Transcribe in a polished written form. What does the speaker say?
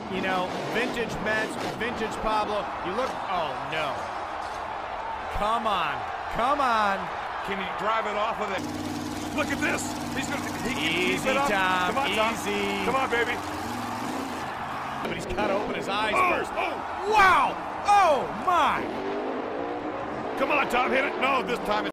You know, vintage Mets, vintage Pablo. You look, oh no. Come on, come on. Can he drive it off with it? Look at this. He's gonna, easy, Tom, Come on, Tom. easy. Come on, baby. But he's got to open his eyes first. Oh. Wow! Oh, my! Come on, Tom, hit it. No, this time it's